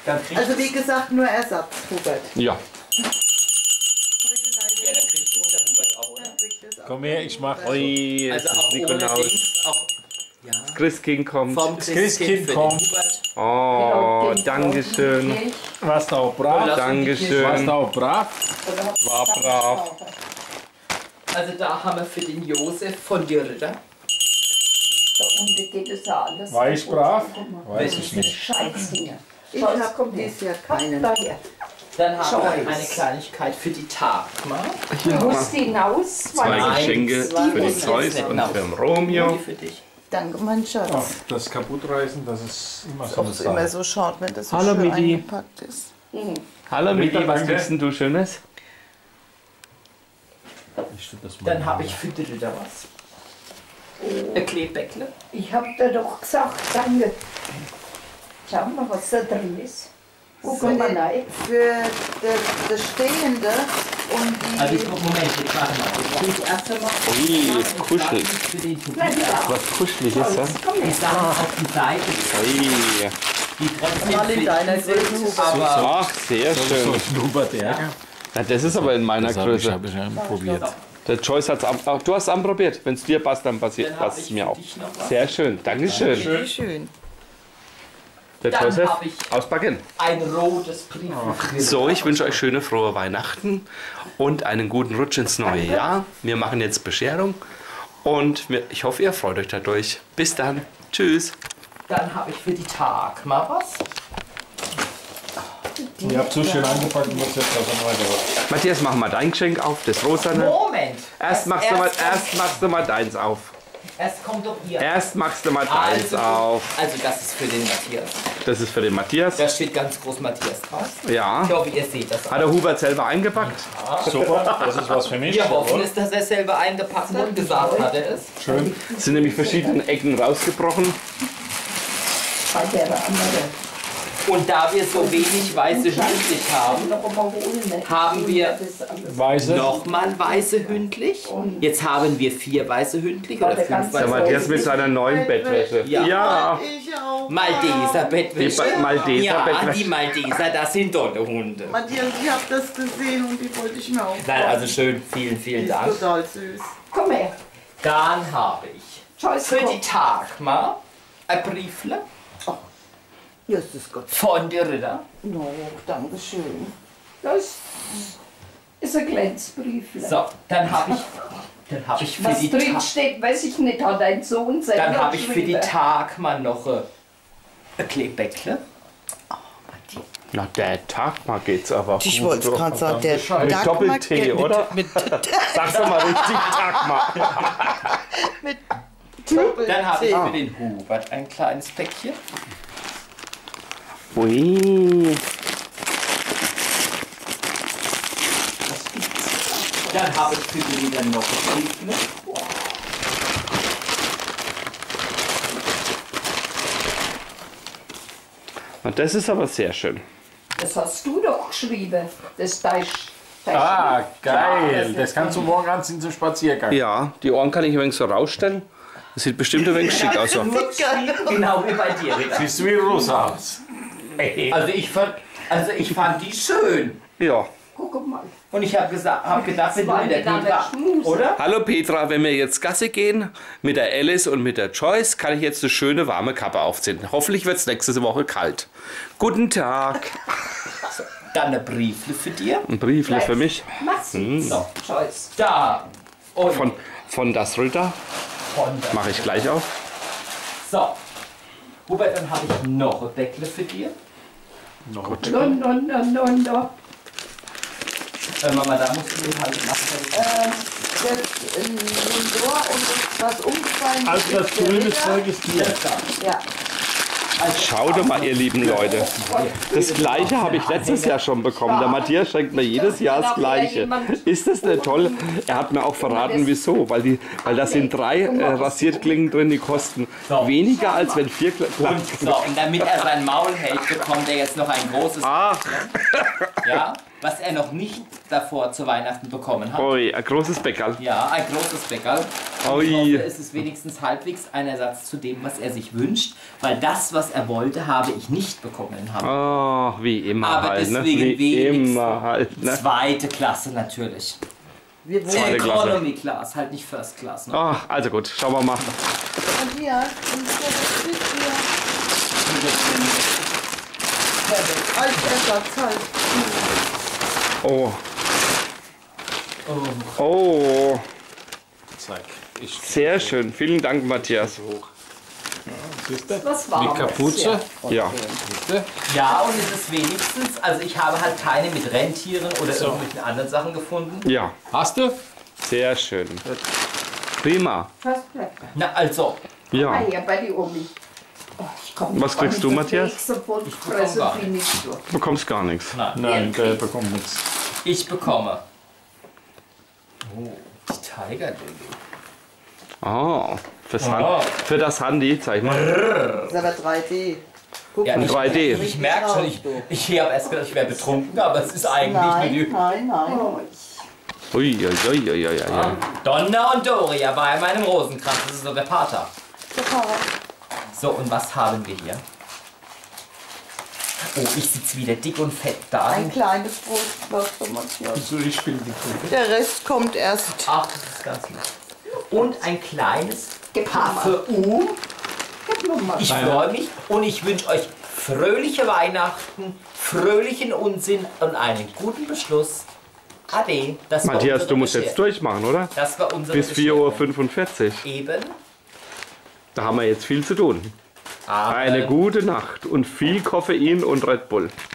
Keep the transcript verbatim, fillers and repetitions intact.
Also wie gesagt, nur Ersatz, Hubert. Ja. Ja, dann kriegt der Hubert auch, oder? Komm her, ich mach. Ui, Also es ist auch ohne Nikolaus. Dings, auch, ja. Das Christkind kommt. Vom Christkind Christkind für den kommt. Hubert. Oh, Dankeschön. Warst du auch brav? Lass Dankeschön. Warst du auch brav? War brav. Also da haben wir für den Josef von die Ritter. Da unten geht es ja alles. War ich brav? Weiß Weiß ich nicht. Scheißdinger. Ich habe dieses Jahr keinen. Daher. Dann haben wir Joyce. eine Kleinigkeit für die Tagma. Du musst hinaus, Zwei weil Nein, Geschenke zwei für den muss Zeus jetzt nicht und noch. für den Romeo. Die für dich. Danke, mein Schatz. Ach, das Kaputtreißen, das ist immer so Ob eine es immer Sache. so schaut, wenn das so Hallo, schön Midi. eingepackt ist. Hallo Midi, was Danke. kriegst denn du Schönes? Ich tue das mal. Dann habe ich für die Ritter was. Ein Kleebäckle. ich hab dir doch gesagt, danke. Schau mal, was da drin ist. Guck Für, mal die, rein. für das, das Stehende und die... Also ich guck, Moment, jetzt warte mal. Ich krieg erst einmal Ui, es kuschelt. für den Hubert. Na ja, Was Kuscheliges, ja? komm Die her. Sachen auf die Seite, Ui. die trotzdem Mal in fit deiner sind, Größe, aber Ach, sehr So schön. ein Hubert ärgern. Ja, das ist aber in meiner Das habe ich, Größe. hab ich schon probiert. Der Joyce hat es auch. Du hast es anprobiert. Wenn es dir passt, dann passt Dann hab es ich mir für auch. dich noch was. Sehr schön. Dankeschön. Wie schön. Der Dann Joseph, hab ich- auspacken. ein rotes Brief. So, ich wünsche euch schöne, frohe Weihnachten und einen guten Rutsch ins neue Jahr. Wir machen jetzt Bescherung und wir, ich hoffe, ihr freut euch dadurch. Bis dann. Tschüss. Dann habe ich für die Tagma was. Ihr habt so schön angepackt, ich muss jetzt also weiter. Matthias, mach mal dein Geschenk auf, das rosane. Moment. Erst machst, du mal, kommt- erst machst du mal deins auf. Erst kommt doch ihr. Erst machst du mal deins Also, auf. also das ist für den Matthias. Das ist für den Matthias. Da steht ganz groß Matthias drauf. Ja. Ich hoffe, ihr seht das. Hat der Hubert selber eingepackt? Super, das ist was für mich. Wir hoffen es, dass er selber eingepackt hat. Gesagt hat er es. Schön. Es sind nämlich verschiedene Ecken rausgebrochen. Bei der andere. Und da wir so wenig weiße Hündlich haben, Noch einmal holen, ne? haben wir Das alles. Weiße. nochmal weiße Hündlich. Jetzt haben wir vier weiße Hündlich oder der fünf ganze Der weiße. Matthias mit seiner neuen Bettwäsche. Ja. Ja. Ich auch. Malteser Die Bettwäsche. Ba- Malteser Ja, die Bettwäsche. Malteser, das sind tolle Hunde. Matthias, ich habe das gesehen und die wollte ich mir auch. Nein, also schön, vielen, Die vielen ist Dank. total süß. Komm her. Dann habe ich Joyce, für die komm. Tagma ein Briefle Jesus Gott. von der Ritter. No, danke schön. Das ist ein Glänzbrief. So, dann habe ich, dann habe ich für Was die drin Ta steht, weiß ich nicht. Hat dein Sohn selber dann habe ich für die geschrieben. Tagma noch ein, ein Kleebäckle. Na, der Tag mal geht's aber. Ich gut, wollte es du. gerade sagen, der Mit Dagmar- Doppel-T, mit- oder? Mit, Sag's doch mal richtig, Tag mal. mit Dann habe ich Doppel-T. für den Hubert ein kleines Päckchen. Ui. Dann habe ich für die Ritter noch ein Briefle. Und das ist aber sehr schön. Das hast du doch geschrieben. Das dein, dein Ah, Schrift. geil. Ja, Das kannst du morgen anziehen zum Spaziergang. Ja, die Ohren kann ich ein wenig so rausstellen. Das sieht bestimmt ein wenig schick aus. So. Genau wie bei dir, Ritter. Siehst du wie rosa aus. Also ich fand, also ich fand die schön. Ja. Guck mal. Und ich habe gesagt, hab gedacht, wenn du waren mit der miteinander Petra, schmusen. oder? Hallo Petra, wenn wir jetzt Gasse gehen mit der Alice und mit der Joyce, kann ich jetzt eine schöne warme Kappe aufziehen. Hoffentlich wird es nächste Woche kalt. Guten Tag. Dann eine Briefle für dir. Ein Briefle für mich. Mach's. So, Joyce. da. Und Von, von das Ritter. von der- Mache ich gleich auf. So. Hubert, dann habe ich noch ein Bäckle für dir. No, no, no, no, no. Äh, Mama, da musst du halt machen. Ähm, das in Lindor und das, was umgefallen ist. Also das ist der grüne Ritter. Zeug ist hier. Ja. Schaut doch mal, ihr lieben Leute. Das Gleiche habe ich letztes Jahr schon bekommen. Der Matthias schenkt mir jedes Jahr das Gleiche. Ist das nicht toll? Er hat mir auch verraten, wieso. Weil, die, weil da sind drei äh, Rasierklingen drin, die kosten weniger, als wenn vier Kla So, und damit er sein Maul hält, bekommt er jetzt noch ein großes. Ah, Ja? was er noch nicht davor zu Weihnachten bekommen hat. Ui, ein großes Bäckerl. Ja, ein großes Bäckerl. Und Ui. ich hoffe, es ist wenigstens halbwegs ein Ersatz zu dem, was er sich wünscht, weil das, was er wollte, habe ich nicht bekommen. Haben. Oh, wie immer Aber halt, ne? deswegen Wie wenigstens immer halt, ne? Zweite Klasse natürlich. Wir wollen Zweite Klasse. Economy Class, halt nicht First Class. Ne? Oh, also gut, schauen wir mal. Matthias, und so das ist hier. Als Ersatz halt. Oh. Oh, Zeig. Ich sehr schön. Vielen Dank, Matthias. hoch. Siehst du? Was war Mit Kapuze. Ja. Siehst du? Ja, und es ist wenigstens, also ich habe halt keine mit Rentieren oder irgendwelchen anderen Sachen gefunden. Ja, Hast du? sehr schön. Prima. First Black. Na, also, Ah, Ja. hier bei die Omi. Oh, ich komm Was nicht kriegst an du, die Matthias? Kekse voll Ich gefressen bekomme gar bin ich so. Du bekommst gar nichts. nein, Nein, der bekommt nichts. ich bekomme. Oh, die Tiger Lily. Oh, fürs Oh. Hand, für das Handy, zeig mal. Das ist aber drei D. Guck Ja, mal. ich, drei D. ich merke schon, ich, ich habe erst gedacht, ich wäre betrunken, aber es ist eigentlich nur Nein, die nein, nein. Ui, ui, ui, ui, ui, ui. Donna und Doria bei meinem Rosenkranz. Das ist so der Pater. So, und was haben wir hier? Oh, ich sitze wieder dick und fett da. Ein kleines Brot für Matthias. So, ich spiele die Kugel. Der Rest kommt erst. Ach, das ist ganz lieb. Und ein kleines Gib mir mal. Parfum. Gib mir mal. Ich freue mich und ich wünsche euch fröhliche Weihnachten, fröhlichen Unsinn und einen guten Beschluss. Ade. Das war Matthias, unsere du musst Bescherung. jetzt durchmachen, oder? Das war unsere Bis vier Uhr Bescherung. fünfundvierzig. Eben. Da haben wir jetzt viel zu tun. Aber Eine gute Nacht und viel Koffein und Red Bull.